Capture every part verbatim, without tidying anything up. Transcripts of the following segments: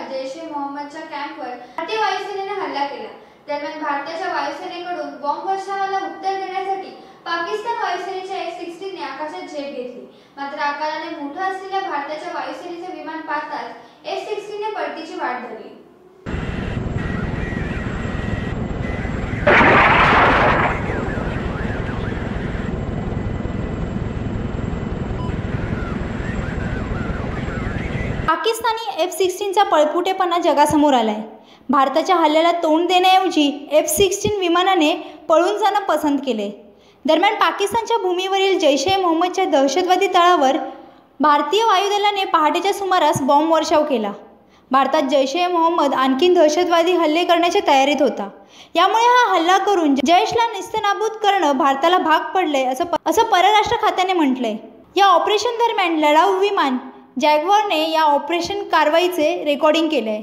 जैश ए मोहम्मदच्या कॅम्पवर भारतीय वायुसेनेने हल्ला केला। दरम्यान भारताच्या वायुसेनेकडून बॉम्ब वर्षावाला उत्तर देण्यासाठी पाकिस्तान वायुसेनेच्या एफ सोळा ने आकाशात झेप घेतली। मात्र आकाराने मोठा असलेल्या भारताच्या वायुसेनेचे विमान पाहताच एफ सोळा ने परतीची वाट धरली। पाकिस्तानी एफ सोळा चा पळपुटेपणा जगासमोर आलाय। भारताच्या हल्ल्याला तोंड देण्याऐवजी एफ सोळा विमानाने पळून जाणं पसंत केले। दरम्यान पाकिस्तानच्या भूमीवरील जैश ए मोहम्मदच्या दहशतवादी तळावर भारतीय वायुदलाने पहाटेच्या सुमारास बॉम्ब वर्षाव केला। भारतात जैश ए मोहम्मद आणखी दहशतवादी हल्ले करण्याच्या तयारीत होता। यामुळे हा हल्ला करून जैशला निस्तनाबूत करणं भारताला भाग पडले असं असं परराष्ट्र खात्याने म्हटलंय। या ऑपरेशन दरम्यान लढाऊ विमान जॅग्वारने या ऑपरेशन कारवाईचे रेकॉर्डिंग केले।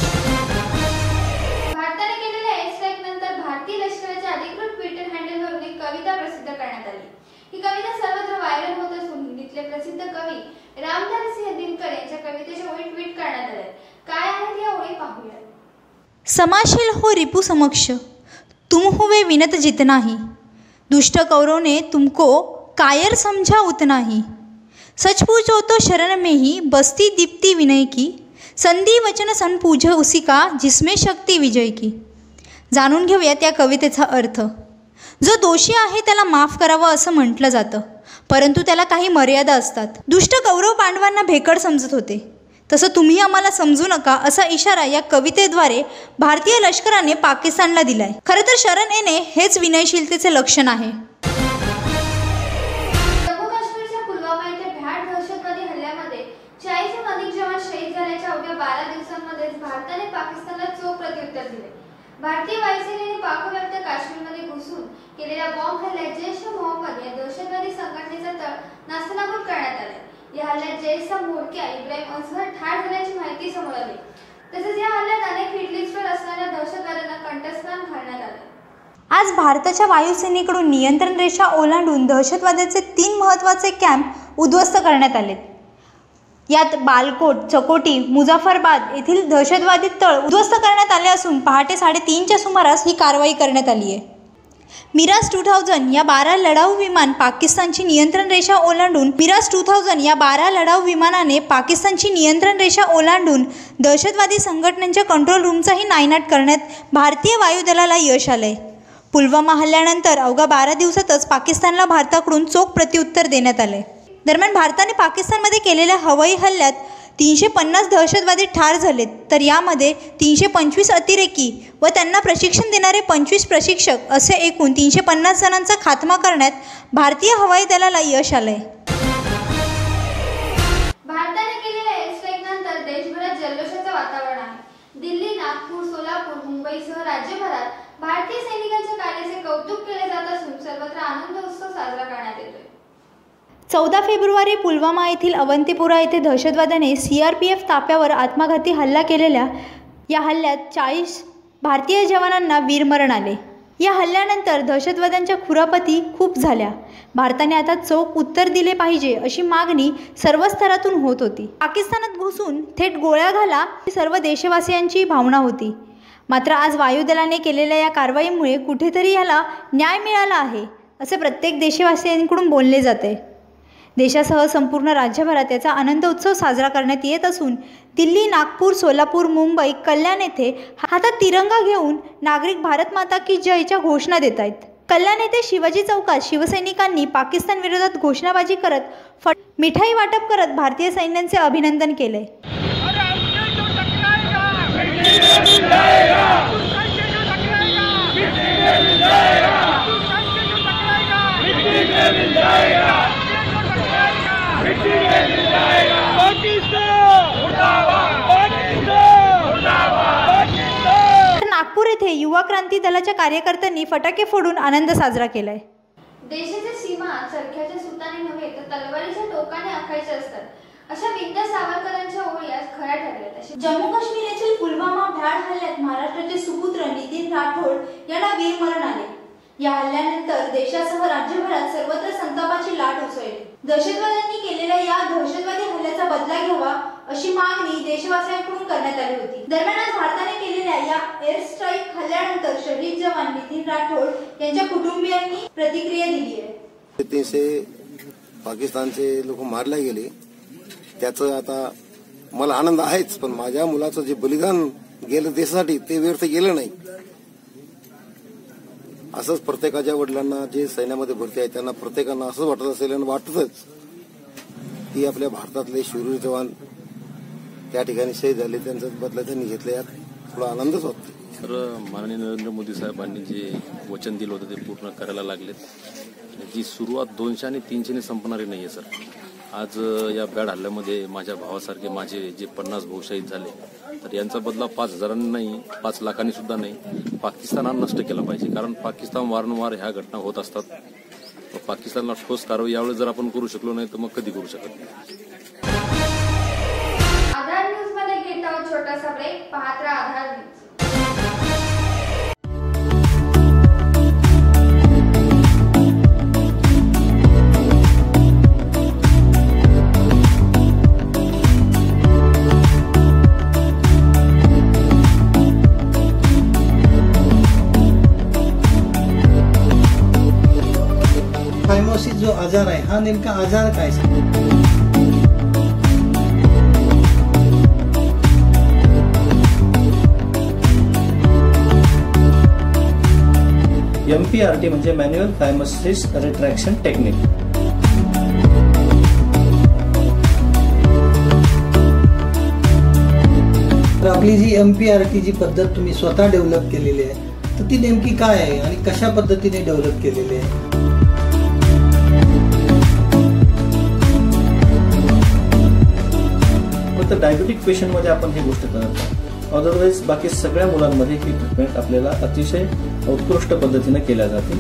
भारताने केलेल्या एअर स्ट्राईक नंतर भारतीय लष्कराच्या अधिकृत ट्विटर हँडलवरून एक कविता प्रसिद्ध करण्यात आली। ही कविता सर्वत्र व्हायरल होत असून हिंदीतले प्रसिद्ध कवी रामधारी सिंह दिनकर यांच्या कवितेच्या ओळी ट्विट करण्यात आल्या। काय आहेत या ओळी पाहूया। समाशील हो रिपु समक्ष, तुम हुए विनत जितना ही, दुष्ट कौरव ने तुमको कायर समझा उतना ही, सच पूछो तो शरण में ही बस्ती दीप्ति विनय की, संधि वचन सन पूज उसी का जिसमें शक्ति विजय की। जाणून घेऊया त्या कवितेचा अर्थ। जो दोषी आहे त्याला माफ करावं असं म्हटलं जातं, परंतु त्याला काही मर्यादा असतात। दुष्ट कौरव पांडवांना भेकड समजत होते, तसं तुम्ही आम्हाला समजू नका असा इशारा या कवितेद्वारे भारतीय लष्कराने पाकिस्तानला दिलाय। खरं तर शरण येणे हेच विनयशीलतेचे लक्षण आहे। चाळीसहून अधिक जवान शहीद झाल्याच्या अवघ्या बारा दिवसांमध्येच भारताने पाकिस्तानला चोख प्रत्युत्तर दिले। भारतीय वायुसेनेने पाकव्याप्त काश्मीरमध्ये घुसून केलेल्या बॉम्ब हल्ल्यात जैश ए मोहम्मद या दहशतवादी संघटनेचा तळ नास्तनाबूत करण्यात आला। या हल्ल्यात जैशचा म्होरक्या इब्राहिम असगर ठार झाल्याची माहिती समोर आली। तसेच या हल्ल्यात अनेक हिट लिस्टवर असणाऱ्या दहशतवाद्यांना कंठस्नान घालण्यात आले। आज भारताच्या वायुसेनेकडून नियंत्रण रेषा ओलांडून दहशतवाद्याचे तीन महत्त्वाचे कॅम्प उद्ध्वस्त करण्यात आले। यात बालकोट, चकोटी, मुझफ्फराबाद येथील दहशतवादी तळ उद्ध्वस्त करण्यात आले असून पहाटे साडेतीनच्या सुमारास ही कारवाई करण्यात आली आहे। मिराज टू थाउजंड या बारा लढाऊ विमान पाकिस्तानची नियंत्रण रेषा ओलांडून मिराज टू थाउजंड या बारा लढाऊ विमानाने पाकिस्तानची नियंत्रण रेषा ओलांडून दहशतवादी संघटनांच्या कंट्रोल रूमचाही नायनाट करण्यात भारतीय वायुदलाला यश आलंय। पुलवामा हल्ल्यानंतर अवघ्या बारा दिवसातच पाकिस्तानला भारताकडून चोख प्रत्युत्तर देण्यात आले। दरम्यान भारताने पाकिस्तानमध्ये केलेल्या हवाई हल्ल्यात तीनशे पन्नास दहशतवादी ठार झालेत, तर यामध्ये तीनशे पंचवीस अतिरेकी व त्यांना प्रशिक्षण देणारे पंचवीस प्रशिक्षक असे एकूण तीनशे पन्नास जणांचा खात्मा करण्यात भारतीय हवाई दलाला यश आलंय। भारताने केलेल्या एअर स्ट्राईक नंतर देशभरात जल्लोषाचं वातावरण आहे। दिल्ली, नागपूर, सोलापूर, मुंबईसह राज्यभरात भारतीय सैनिकांच्या कार्याचे कौतुक केले जात असून सर्वत्र आनंद उत्सव साजरा करण्यात येतोय। चौदा फेब्रुवारी पुलवामा येथील अवंतीपुरा येथे दहशतवाद्याने सी आर पी एफ ताफ्यावर आत्मघाती हल्ला केलेल्या या हल्ल्यात चाळीस भारतीय जवानांना वीरमरण आले। या हल्ल्यानंतर दहशतवाद्यांच्या खुरापती खूप झाल्या। भारताने आता चोख उत्तर दिले पाहिजे अशी मागणी सर्व स्तरातून होत होती। पाकिस्तानात घुसून थेट गोळ्या घाला ही सर्व देशवासियांची भावना होती। मात्र आज वायुदलाने केलेल्या या कारवाईमुळे कुठेतरी याला न्याय मिळाला आहे असे प्रत्येक देशवासियांकडून बोलले जाते। देशासह संपूर्ण राज्यभरात याचा आनंद उत्सव साजरा करण्यात येत असून दिल्ली, नागपूर, सोलापूर, मुंबई, कल्याण येथे हातात तिरंगा घेऊन नागरिक भारत माता की जयच्या घोषणा देत आहेत। कल्याण येथे शिवाजी चौकात शिवसैनिकांनी पाकिस्तान विरोधात घोषणाबाजी करत फट मिठाई वाटप करत भारतीय सैन्याचे अभिनंदन केले। नागपूर येथे युवा क्रांती दलाच्या कार्यकर्त्यांनी फटाके फोडून आनंद साजरा केलाय। देशाच्या सीमा चरख्याच्या सुताने नव्हे तर तलवारीच्या टोकाने आखायच्या असतात अशा विंध्य सावरकरांच्या ओळी आज खऱ्या ठरल्यात। जम्मू काश्मीर येथील पुलवामा भ्याड हल्ल्यात महाराष्ट्राचे सुपुत्र नितीन राठोड यांना वीरमरण आले। या हल्ल्यानंतर देशासह राज्यभरात सर्वत्र संतापाची लाट उसळली। दहशतवाद्यांनी केलेल्या या दहशतवादी हल्ल्याचा बदला घ्यावा अशी मागणी देशवासियांकडून करण्यात आली होती। दरम्यान आज भारताने केलेल्या या एअर स्ट्राईक हल्ल्यानंतर शहीद जवान नितीन राठोड यांच्या कुटुंबियांनी प्रतिक्रिया दिली आहे। तीनशे पाकिस्तानचे लोक मारले गेले त्याचं आता मला आनंद आहेच, पण माझ्या मुलाचं जे बलिदान गेलं देशासाठी ते व्यर्थ गेलं नाही। असंच प्रत्येकाच्या वडिलांना जे सैन्यामध्ये भरती आहेत त्यांना प्रत्येकांना असंच वाटत असेल आणि वाटतच की आपल्या भारतातले शूर जवान त्या ठिकाणी शहीद झाले, त्यांचा बदला त्यांनी घेतला, यात थोडा आनंदच वाटतो। तर माननीय नरेंद्र मोदी साहेबांनी जे वचन दिलं होतं ते पूर्ण करायला लागलेत। जी सुरुवात दोनशे आणि तीनशेने संपणारी नाहीये सर। आज या बॅड हल्ल्यामध्ये माझ्या भावासारखे माझे जे पन्नास भाऊ शहीद झाले, तर यांचा बदला पाच हजारांनी नाही, पाच लाखांनी सुद्धा नाही, पाकिस्तानानं नष्ट केला पाहिजे। कारण पाकिस्तान वारंवार ह्या घटना होत असतात। पाकिस्तानला ठोस कारवाई यावेळेस जर आपण करू शकलो नाही तर मग कधी करू शकत नाही। आधार न्यूज मध्ये घेत आहोत छोटासा ब्रेक, पाहत राहा आधार न्यूज। फायमोसिस जो आजार आहे हा नेमका आजार काय? एम पी आर टी म्हणजे मॅन्युअल फायमोसिस रिट्रॅक्शन टेक्निक। तर आपली जी एम पी आर टी जी पद्धत तुम्ही स्वतः डेव्हलप केलेली आहे तर ती नेमकी काय आहे आणि कशा पद्धतीने डेव्हलप केलेली आहे? फक्त डायबिटिक पेशंट मध्ये आपण ही गोष्ट करत आहोत, अदरवाईज बाकी सगळ्या मुलांमध्ये ही ट्रीटमेंट आपल्याला अतिशय उत्कृष्ट पद्धतीने केल्या जाते।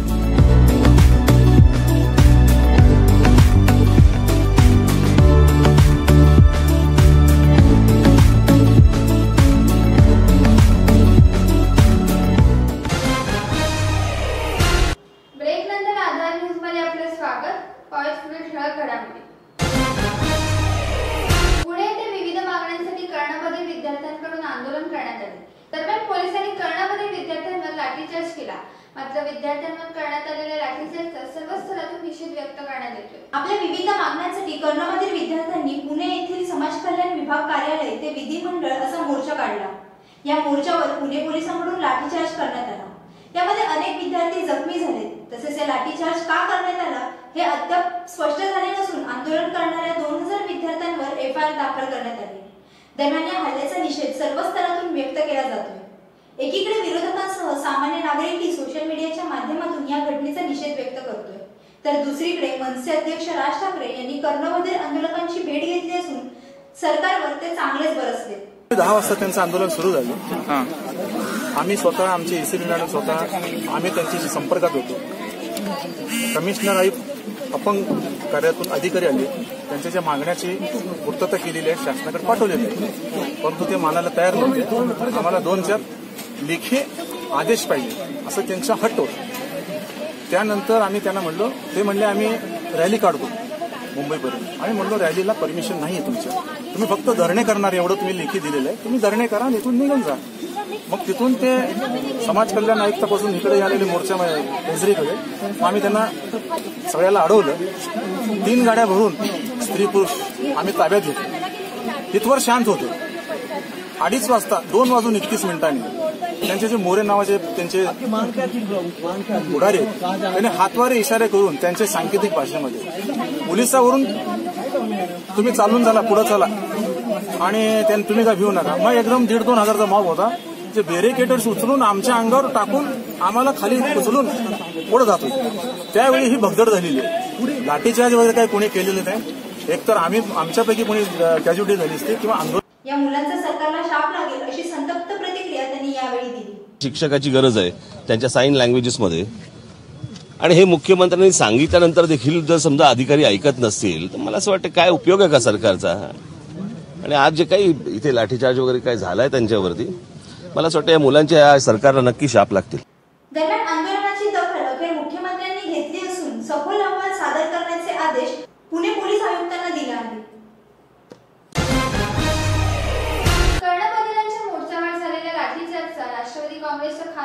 ब्रेक नंतर आधार न्यूज मध्ये आपले स्वागत। पाऊस पुढे ठळक घडामोडी। पुणे येथे विविध मागण्यांसाठी कर्णबधिर विद्यार्थ्यांकडून आंदोलन करण्यात आले। दरम्यान पोलिसांनी कर्णबधिर विद्यार्थ्यांवर लाठीचार्ज केला, मात्र विद्यार्थ्यांवर करण्यात आलेल्या लाठीचार्जचा सर्व स्तरातून निषेध व्यक्त करण्यात येतोय। आपल्या विविध मागण्यांसाठी कर्णबधिर विद्यार्थ्यांनी पुणे येथील समाज कल्याण विभाग कार्यालय ते विधिमंडळ असा मोर्चा काढला। या मोर्चावर पुणे पोलिसांकडून लाठीचार्ज करण्यात आला। यामध्ये अनेक विद्यार्थी जखमी झाले। तसेच या लाठीचार्ज का करण्यात आला हे अद्याप स्पष्ट झाले नसून आंदोलन करणाऱ्या दोन हजार विद्यार्थ्यांवर एफ आय आर दाखल करण्यात आली। दरम्यान या हल्ल्याचा निषेध सर्व स्तरातून व्यक्त केला जातोय। एकीकडे विरोधकांसह सामान्य नागरिकही सोशल मीडियाच्या माध्यमातून या घटनेचा निषेध व्यक्त करतोय, तर दुसरीकडे मनसे अध्यक्ष राज ठाकरे यांनी कर्णबधिर आंदोलकांची भेट घेतली असून सरकारवर ते चांगलेच बरसले। दहा वाजता त्यांचं आंदोलन सुरू झालं। आम्ही स्वतः आमचे एसी मॅडम स्वतः आम्ही त्यांच्याशी संपर्कात होतो। कमिशनर आयुक्त अपंग कार्यातून अधिकारी आले, त्यांच्या ज्या मागण्याची पूर्तता केलेली आहे शासनाकडे पाठवलेली आहे, परंतु ते मानायला तयार नव्हते। आम्हाला दोन चार लेखी आदेश पाहिजे असं त्यांचा हट्ट होता। त्यानंतर आम्ही त्यांना म्हणलो, ते म्हणले आम्ही रॅली काढतो मुंबईपर्यंत। आम्ही म्हणलो रॅलीला परमिशन नाही आहे तुमच्या, तुम्ही फक्त धरणे करणार एवढं तुम्ही लेखी दिलेलं आहे, तुम्ही धरणे करा आणि इथून निघून जा। मग तिथून ते समाज कल्याण आयुक्तापासून इकडे आलेले मोर्चा केजरीकडे, मग आम्ही त्यांना सगळ्याला अडवलं। तीन गाड्या भरून स्त्री पुरुष आम्ही ताब्यात घेतले। इथवर शांत होतो। अडीच वाजता दोन वाजून एकतीस मिनिटांनी त्यांचे जे मोरे नावाचे त्यांचे पुढारी त्यांनी हातवारे इशारे करून त्यांच्या सांकेतिक भाषेमध्ये पोलिसावरून तुम्ही चालून झाला पुढे चला आणि तुम्ही काय भिवू नका। मग एकदम दीड दोन हजारचा मॉब होता, जे बॅरिकेडर्स उचलून आमच्या अंगावर टाकून आम्हाला खाली उचलून पुढे जात होते। त्यावेळी ही भगदड झालेली आहे। लाठीचार्ज वगैरे काही कोणी केलेलं नाही। एकतर आम्ही आमच्यापैकी कोणी कॅज्युलिटी झाली असते किंवा आंदोलन। या मुलांचा सरकारला शाप लागेल अशी संतप्त प्रतिक्रिया त्यांनी यावेळी दिली। शिक्षकाची गरज आहे त्यांच्या साइन लँग्वेजेसमध्ये, आणि हे मुख्यमंत्र्यांनी सांगितल्यानंतर देखील जर समजा अधिकारी ऐकत नसतील तर मला असं वाटतं काय उपयोग आहे का सरकारचा। आणि आज जे काही इथे लाठीचार्ज वगैरे काय झालाय त्यांच्यावरती, मला असं वाटतं या मुलांच्या सरकारला नक्की शाप लागतील। दरम्यान आंदोलनाची दखल अखेर मुख्यमंत्र्यांनी घेतली असून सखोल अहवाल सादर करण्याचे आदेश पुणे पोलीस आयुक्तांना दिले आहेत।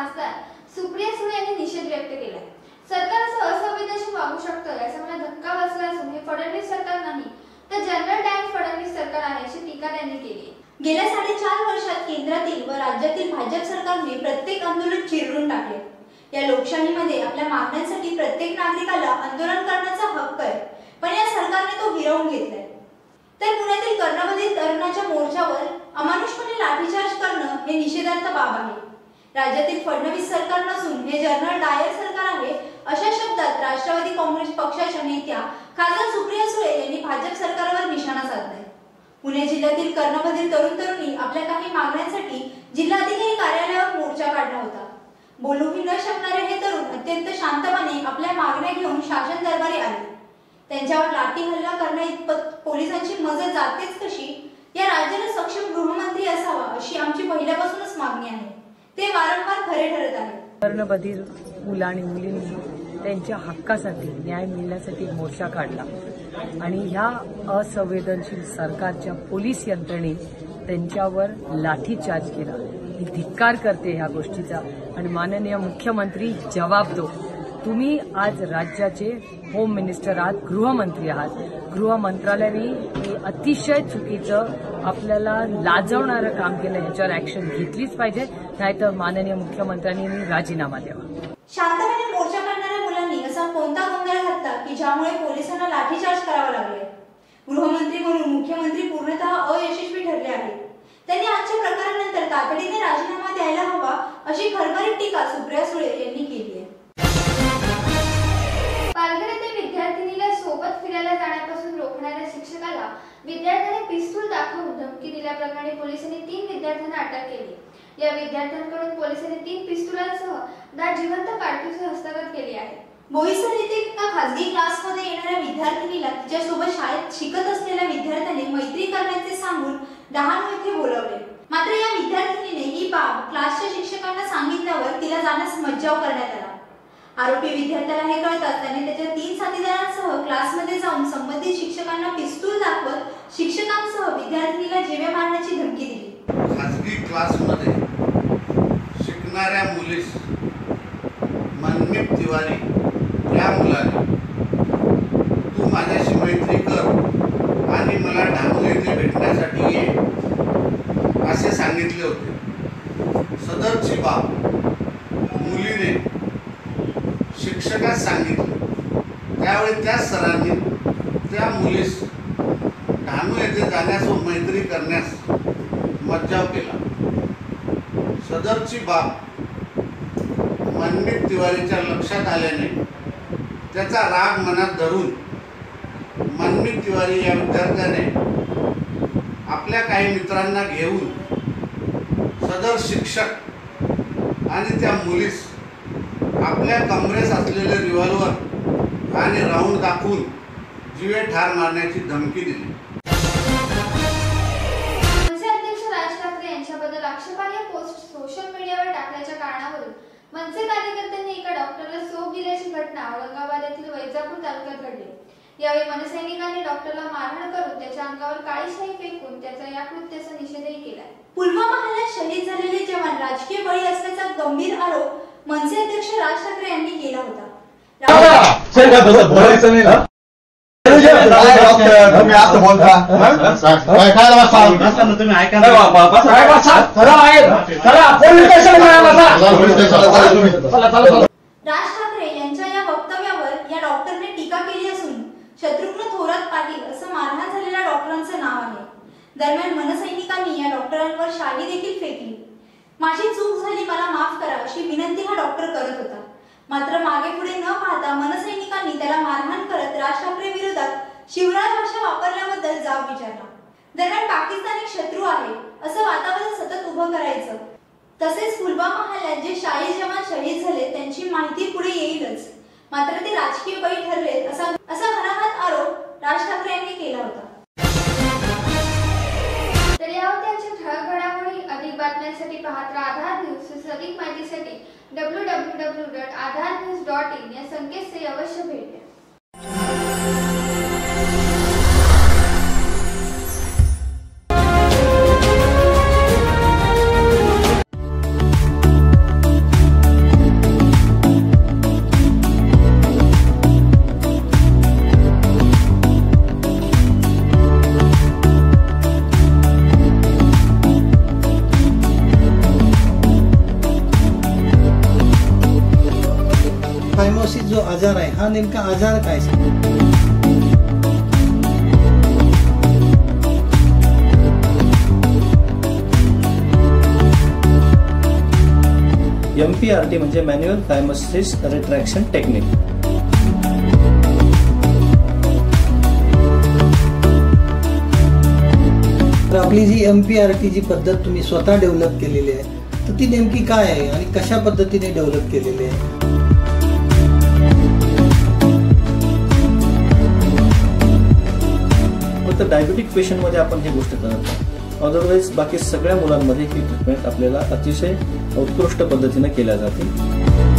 खासदार सुप्रिया सुळे यांनी निषेध व्यक्त केला. सरकार असं असंवेदनशील वागू शकतं याचा मला धक्का बसला असून हे फडणवीस सरकार नाही तर जनरल डायर फडणवीस सरकार आहे अशी टीका त्यांनी केली. गेल्या साडेचार वर्षात केंद्रातील व राज्यातील भाजप सरकारने प्रत्येक आंदोलन चिरडून टाकले. या लोकशाहीमध्ये आपल्या मागण्यांसाठी प्रत्येक नागरिकाला आंदोलन करण्याचा हक्क आहे, पण या सरकारने तो हिरावून घेतलाय. तर पुण्यातील कर्णबधिर तरुणाच्या मोर्चावर अमानुषपणे लाठीचार्ज करणं हे निषेधार्थ बाब आहे. राज्यातील फडणवीस सरकार नसून हे जनरल डायर सरकार आहे अशा शब्दात राष्ट्रवादी काँग्रेस पक्षाच्या नेत्या खासदार सुप्रिया सुळे यांनी भाजप सरकारवर निशाणा साधलाय. पुणे जिल्ह्यातील कर्णबधिर तरुण तरुणी आपल्या काही मागण्यांसाठी जिल्हाधिकारी कार्यालयावर मोर्चा काढला होता. बोलूही न शकणारे हे तरुण अत्यंत शांतपणे आपल्या मागण्या घेऊन शासन दरबारी आले. त्यांच्यावर लाठी हल्ला करण्याइतपत पोलिसांची मजल जातेच कशी? या राज्याला सक्षम गृहमंत्री असावा अशी आमची पहिल्यापासूनच मागणी आहे. ते वारंवार खरे ठरत आहे. कर्णबधिर मुलं आणि मुलींनी त्यांच्या हक्कासाठी न्याय मिळण्यासाठी मोर्चा काढला आणि ह्या असंवेदनशील सरकारच्या पोलीस यंत्रणे त्यांच्यावर लाठीचार्ज केला. मी धिक्कार करते ह्या गोष्टीचा आणि माननीय मुख्यमंत्री जवाब दो. तुम्ही आज राज्याचे होम मिनिस्टर आहात, गृहमंत्री आहात. गृह मंत्रालयाने हे अतिशय चुकीचं आपल्याला लाजवणारं काम केलं. ह्याच्यावर ऍक्शन घेतलीच पाहिजे, नाहीतर माननीय मुख्यमंत्र्यांनी राजीनामा द्यावा. शांतपणे मोर्चा काढणाऱ्या मुलांनी असा कोणता गोंधळ घातला की ज्यामुळे पोलिसांना लाठीचार्ज करावा लागले? गृहमंत्री म्हणून मुख्यमंत्री पूर्णतः अयशस्वी ठरले आहेत. त्यांनी आजच्या प्रकारानंतर तातडीने राजीनामा द्यायला हवा अशी खरखरीत टीका सुप्रिया सुळे यांनी केली आहे. पालघर येथे विद्यार्थिनीला सोबत फिरायला जाण्यापासून रोखणाऱ्या शिक्षकाला विद्यार्थ्याने पिस्तूल दाखवून धमकी दिल्याप्रकरणी पोलिसांनी तीन विद्यार्थ्यांना अटक केली. या विद्यार्थ्यांकडून पोलिसांनी तीन पिस्तुलांसह दहा जिवंत काडतुसे हस्तगत केली आहेत. बोईसर येथे एका खासगी क्लासमध्ये येणाऱ्या विद्यार्थिनीला तिच्यासोबत शाळेत शिकत असलेल्या विद्यार्थ्याने मैत्री करण्याचे सांगून डहाणू येथे बोलावले. मात्र या विद्यार्थिनीने ही बाब क्लासच्या शिक्षकांना सांगितल्यावर तिला जाण्यास मज्जाव करण्यात आला. आरोपी विद्यार्थ्याला हे कळताच त्याने त्याच्या तीन साथीदारांसह क्लासमध्ये जाऊन संबंधित शिक्षकांना पिस्तूल दाखवत शिक्षकांसह विद्यार्थिनीला जीवे मारण्याची धमकी दिली. खासगी क्लासमध्ये शिकणाऱ्या मुलीस मनमीत तिवारी या मुलाने तू माझ्याशी मैत्री कर आणि मला डहाणू येथे भेटण्यासाठी ये असे सांगितले होते. सदरची बाब मुलीने शिक्षकास सांगितले. त्यावेळी त्या सरांनी त्या मुलीस डहाणू येथे जाण्यास व मैत्री करण्यास मज्जाव केला. सदरची बाब मनमीत तिवारीच्या लक्षात आल्याने त्याचा राग मनात धरून मनमीत तिवारी या विद्यार्थ्याने आपल्या काही मित्रांना घेऊन सदर शिक्षक आणि त्या मुलीस आपल्या कमरेस असलेले रिव्हॉल्वर आणि राऊंड दाखवून जीवे ठार मारण्याची धमकी दिली. मनसे अध्यक्ष राज ठाकरे यांच्याबद्दल आक्षेपार्ह पोस्ट सोशल मीडियावर टाकल्याच्या कारणावरून मनसे कार्यकर्त्यांनी एका डॉक्टरला सोप दिल्याची घटना औरंगाबाद येथील वैजापूर तालुक्यात घडली. यावेळी मनसैनिकांनी डॉक्टरला मारहाण करून त्याच्या अंगावर काळी शाई फेकून त्याचा या कृत्याचा निषेधही केलाय. पुलवामा हल्ल्यात शहीद झालेले जवान राजकीय बळी असल्याचा गंभीर आरोप मनसे अध्यक्ष राज ठाकरे यांनी केला होता. राज ठाकरे यांच्या या वक्तव्यावर या डॉक्टरने टीका केली असून शत्रुघ्न थोरात पाटील असं मारहाण झालेल्या डॉक्टरांचं नाव आहे. दरम्यान मनसैनिकांनी या डॉक्टरांवर शाई देखील फेकली. माझी चूक झाली, मला माफ करा अशी विनंती हा डॉक्टर करत होता. मात्र मागे पुढे न पाहता मनसैनिकांनी त्याला मारहाण करत राज ठाकरे विरोधात शिवराज भाषा वापरल्याबद्दल जाब विचारला. दरम्यान पाकिस्तान एक शत्रू आहे असं वातावरण सतत उभं करायचं. तसेच पुलवामा हल्ल्यात जे शाही जवान शहीद झाले त्यांची माहिती पुढे येईलच, मात्र ते राजकीय बळी ठरलेत असा असा घणाघात आरोप राज ठाकरे यांनी केला होता. तर या होत्या आजच्या ठळक घडामोडी. अधिक बातम्यांसाठी पाहत राहा आधार न्यूज. अधिक माहितीसाठी W W W dot Aadhaar news dot in या संकेतस्थळी अवश्य भेट द्या. जो आजार आहे हा नेमका आजार काय? एम पी आर टी म्हणजे मॅन्युअल थायमसिस रिट्रॅक्शन टेक्निक. तर आपली जी एम पी आर टी जी पद्धत तुम्ही स्वतः डेव्हलप केलेली आहे तर ती नेमकी काय आहे आणि कशा पद्धतीने डेव्हलप केलेली आहे? फक्त डायबेटिक पेशंटमध्ये आपण ही गोष्ट करत नाही. अदरवाईज बाकी सगळ्या मुलांमध्ये ही ट्रीटमेंट आपल्याला अतिशय उत्कृष्ट पद्धतीने केल्या जाते.